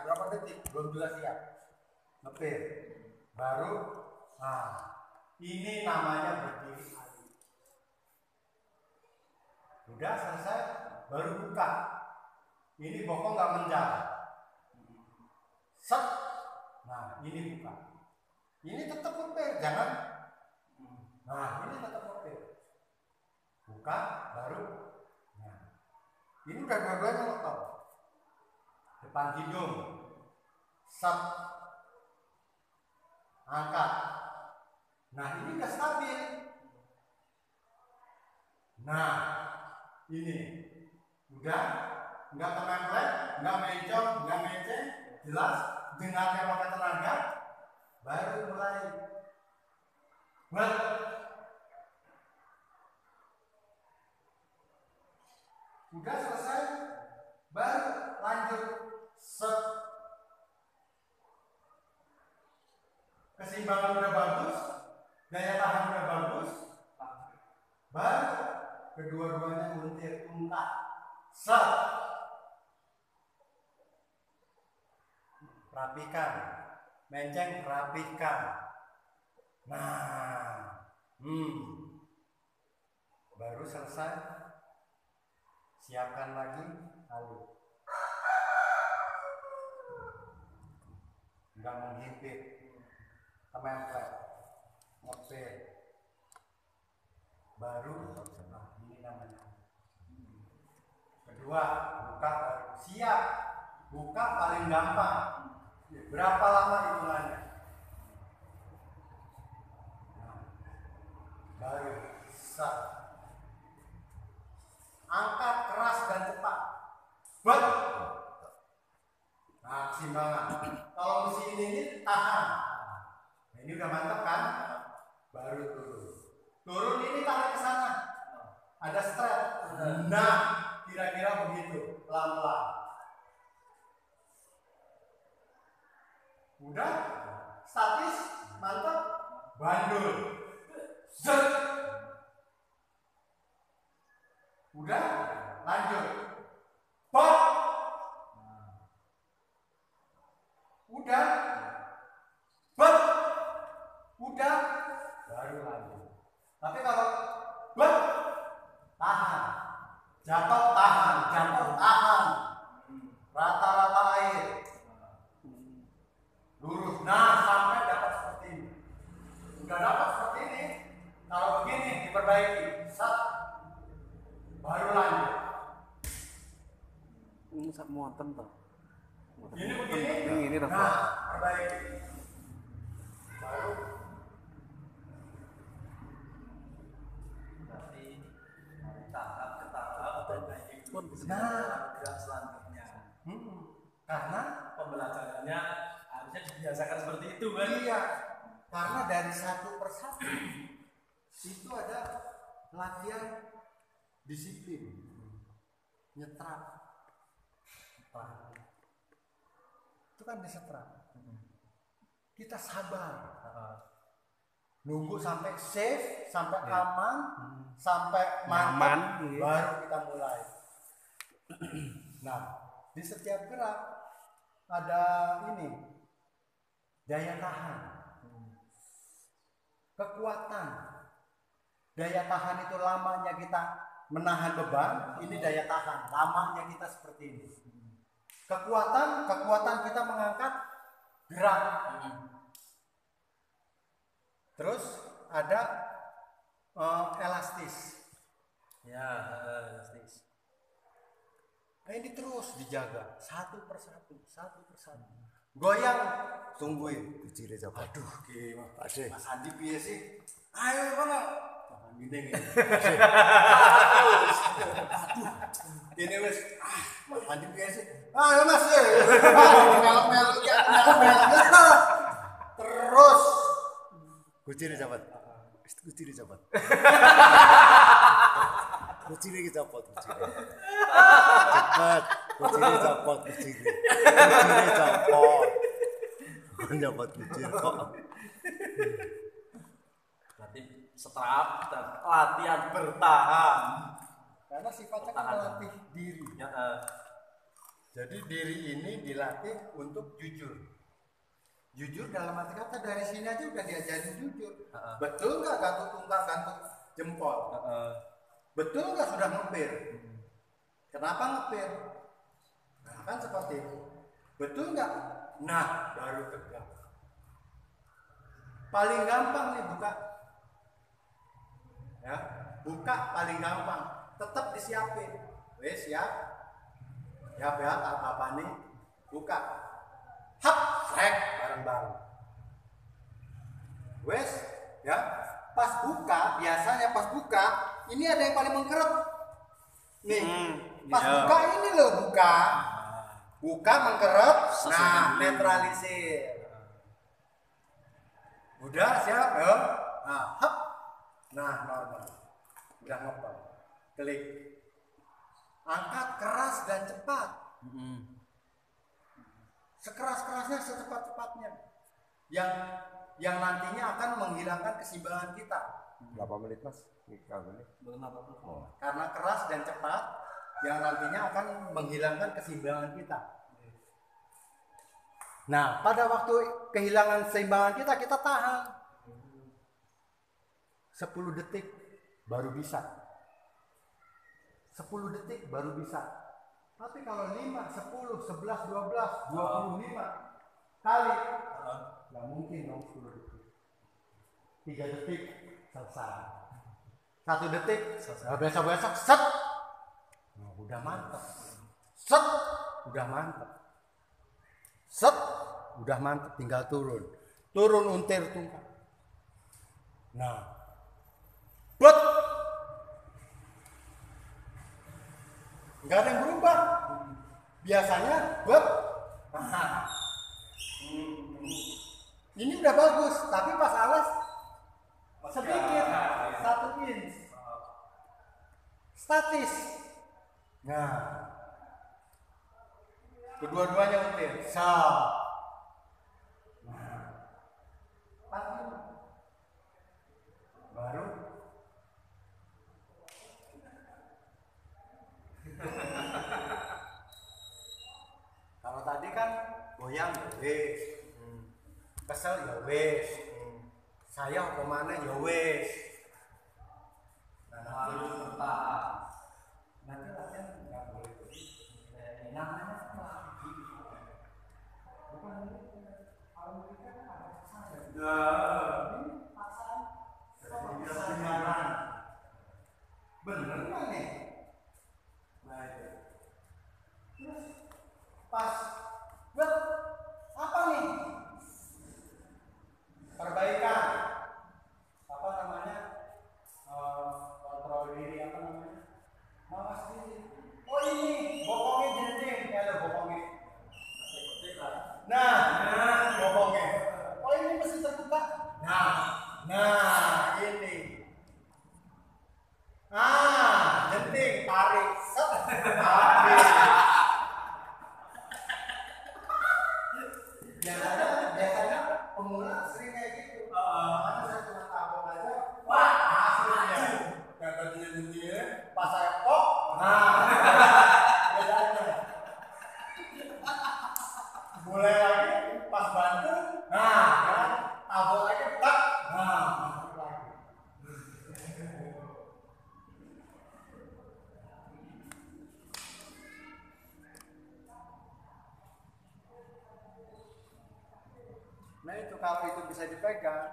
berapa detik belum juga siap. Ngepir. Baru ini namanya berdiri adu. Udah selesai baru buka. Ini bokong nggak menjar. Set. Nah, ini buka. Ini tetap ngepir, jangan. Nah, ini tetap ngepir. Buka, baru. Nah, ini udah dua-duanya ngotot. Depan hidung. Set. Angkat. Nah, ini udah stabil. Nah, ini udah nggak template, nggak mencong, nggak meceng, jelas. Dengarnya pakai tenaga, baru mulai buat. Udah selesai, baru lanjut set. Keseimbangan udah bagus, daya tahan udah bagus, baru kedua-duanya untir untak set. Rapikan, menceng rapikan. Nah, baru selesai. Siapkan lagi, lalu nggak menghimpit, template, ngepir, baru. Nah, ini namanya. Kedua, buka baru siap. Buka paling gampang. Berapa lama hitungannya? Nah, baru set. Angkat keras dan cepat. Buat. Nah, keseimbangan. Kalau mesin ini tahan. Nah, ini udah mantap kan? Baru turun. Turun ini tarik ke sana. Ada strap. Nah, kira-kira begitu. Pelan-pelan. Udah statis, mantap, bandul, zet. Udah, lanjut, pop. Udah, bet. Udah, baru lanjut. Tapi kalau bet, tahan, jatuh tahan, jatuh tahan, rata-rata air. Lurus. Nah, sampai dapat seperti ini. Udah dapat seperti ini. Kalau begini diperbaiki. Set. Baru lanjut. Ini sak muatan toh. Ini begini. Ini nah, perbaiki. Baru. Berarti tahap ke tahap perbaiki. Nah, gerak selanjutnya. Karena Pembelajarannya harusnya dibiasakan seperti itu kan? iya, karena dari satu persatu itu ada latihan disiplin, nyetrap, itu kan disetrap. Kita sabar, nunggu sampai safe, sampai aman, sampai mantap, baru kita mulai. Nah, di setiap gerak ada ini daya tahan, kekuatan. Daya tahan itu lamanya kita menahan beban, ini daya tahan, lamanya kita seperti ini. Kekuatan kita mengangkat gerak. Terus ada elastis. Ya, elastis. Nah, ini terus dijaga satu persatu. Goyang, tungguin. Kecil aja. Aduh, gimana? Pak Mas Andi piye sih? Ayo bang, gini. Aduh, ini wes. Mas Andi piye sih? Ayo mas, melok-melok ya, terus. Kecil cepat. Kecil cepat. Kecil cepat. Cepat. Kecil cepat. Kecil cepat. Dapat kecil kok. Berarti setrap dan latihan bertahan. Karena sifatnya kan melatih diri. Ya, Jadi diri ini dilatih untuk jujur. Jujur dalam arti kata dari sini aja udah diajarin jujur. Betul nggak gantung tunggal, gantung jempol? Betul nggak sudah ngepir? Kenapa ngepir? Nah kan seperti itu. Betul nggak? Nah baru tegak. Paling gampang nih buka. Ya, buka paling gampang. Tetap disiapin. Wes siap. Siap ya, apa nih? Buka. Hap, srek bareng-bareng. Wes, ya. Pas buka, biasanya pas buka, ini ada yang paling mengkerut. Nih, pas buka ini loh buka. Buka mengkerut, nah netralisir. Udah siap ya? Nah, hap. Nah, normal. Udah ngepel. Klik. Angkat keras dan cepat. Sekeras-kerasnya, secepat-cepatnya. Yang nantinya akan menghilangkan keseimbangan kita. Berapa menit mas? Karena keras dan cepat, yang nantinya akan menghilangkan keseimbangan kita. Nah, pada waktu kehilangan keseimbangan kita tahan. 10 detik baru bisa. 10 detik baru bisa. Tapi kalau 5, 10, 11, 12, 25 kali, nggak mungkin dong 10 detik. 3 detik selesai. 1 detik, besok-besok set. Nah, udah mantap. Set, udah mantap. Set, udah mantap, tinggal turun. Turun untir tungkal. Nah, bet. Nggak ada yang berubah. Biasanya bet. Ini udah bagus, tapi pas alas sedikit, 1 inch. Statis. Nah, kedua-duanya untir. Nah, baru kalau tadi kan goyang ya wes, kesel ya wes, saya kemana ya wes. Nanti latihan nggak boleh namanya apa? Bukan kalau kita ada kesalahan. Ini paksaan kesalahan. Bener nggak nih? Nah itu. Terus pas buat apa nih? Perbaikan. Apa namanya? Kontrol diri apa namanya? Mawas diri. Oh ini bokongnya jenjing, kalau bokongnya. Nah, bokongnya. Oh ini mesti terbuka. Nah ini. Jenting, tarik, set, habis. Biasanya pemula sering kayak gitu. Makanya saya cuma tabung aja. Wah, hasilnya. Kata dia pas saya pop. Bedanya. Mulai lagi pas bantu. Tabung lagi tak. Masuk lagi. Nah itu kalau itu bisa dipegang,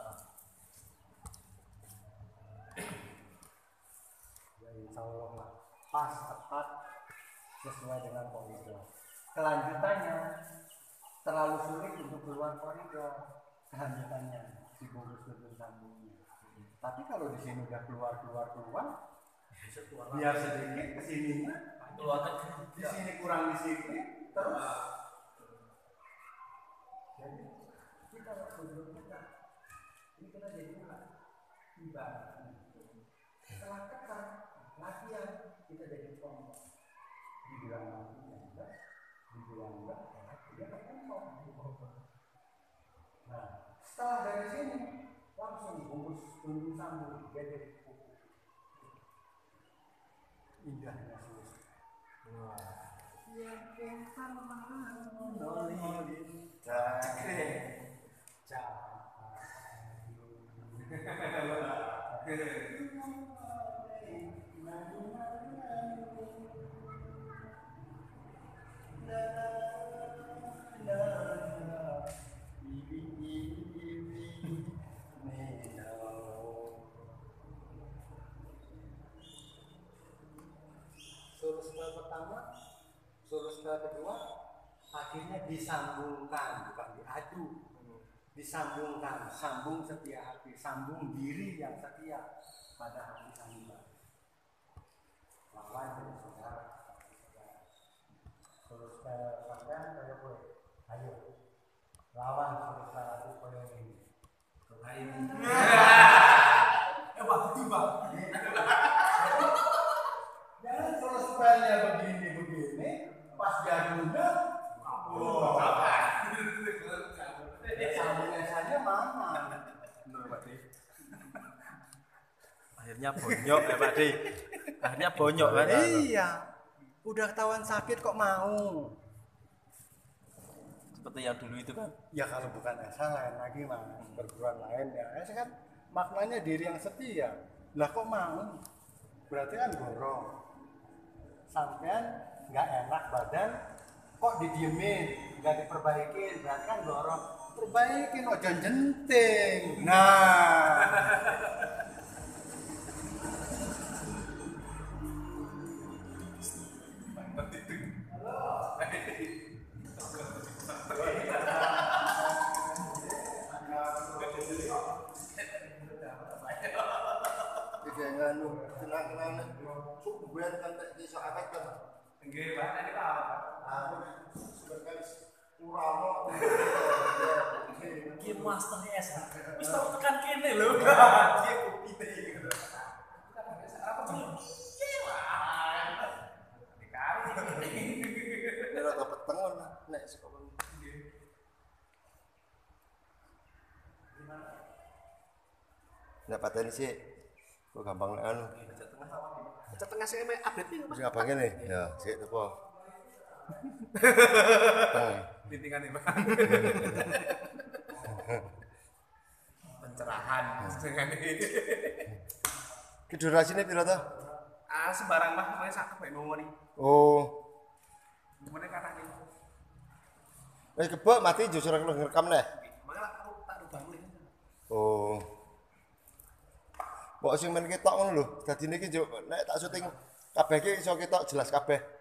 ya insya Allah lah, pas tepat sesuai dengan koridor. Kelanjutannya terlalu sulit untuk keluar koridor. Kelanjutannya dibungkus sambungnya. Tapi kalau di sini udah keluar, biar sedikit kesininya, di sini kurang di sini, terus. Jadi kita sebelum kita ini kita jadi ibarat. Setelah ketar latihan kita jadi kelompok. Dibilang mati enggak, dibilang enggak, dia kelompok. Nah, setelah dari sini langsung bungkus tunggu sambung jadi indahnya selesai. Solo skala pertama, solo skala kedua, akhirnya disambungkan, bukan diadu. Disambungkan, sambung setia hati, sambung diri yang setia pada hati hamba. Lawan dari saudara. Solo skala sampean kaya kowe. Ayo. Lawan solo skala aku koyo ini. Lain. Waktu Bang. Jangan kalau spellnya begini, pas diadunya, sambungnya saja mana? Benar Pak De. Akhirnya bonyok ya Pak De. Akhirnya bonyok kan? Iya, udah ketahuan sakit kok mau? Seperti yang dulu itu kan? Ya kalau bukan Esa lain lagi mas, perguruan lain ya. Esa kan maknanya diri yang setia. Lah kok mau? Berarti kan gorong. Sampean nggak enak badan, kok didiemin, nggak diperbaikin, berarti kan dorong. Perbaikin, ojo jenting. Nah, jangan lu kenal-kenal subuhan kan tak bisa akad kan. Nggih, Pak, ini Pak. Aku sebenarnya uramo. Ki master S. Wis tau tekan kene lho. Ki kopi gitu. Apa tuh? Ini rada peteng nek sekolah. Nek pateni sih kok gampang anu. Cek tengah sih mek update iki, Pak. Sing abang ini ya, sik apa? Teng. Lintingan Pak. Pencerahan dengan ini. Ki durasine piro to? Ah, sembarang mah namanya sak kebek ngomong. Oh. Kemudian kata ini. Wis kebak mati justru aku ngerekam neh. Makanya aku tak rubah mulih. Oh. Kok sing men ketok ngono lho. Dadine iki nek tak syuting kabeh iki iso ketok jelas kabeh.